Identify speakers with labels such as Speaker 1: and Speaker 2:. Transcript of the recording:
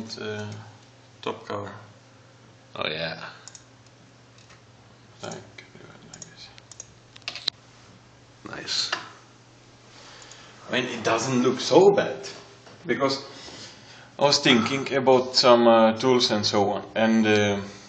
Speaker 1: top cover.
Speaker 2: Oh yeah.
Speaker 1: Like this.
Speaker 2: Nice.
Speaker 1: I mean, it doesn't look so bad, because I was thinking about some tools and so on, and